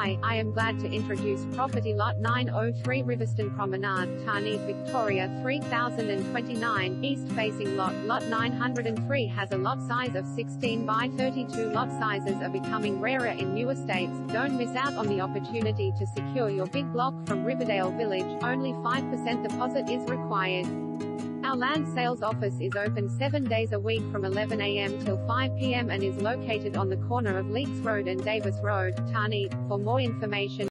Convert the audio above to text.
Hi, I am glad to introduce property lot 903 Riverstone Promenade, Tarneit, Victoria 3029, east-facing lot. Lot 903 has a lot size of 16 by 32. Lot sizes are becoming rarer in new estates. Don't miss out on the opportunity to secure your big block from Riverdale Village. Only 5% deposit is required. Our land sales office is open 7 days a week from 11 a.m. till 5 p.m. and is located on the corner of Leeks Road and Davis Road, Tarneit. For more information,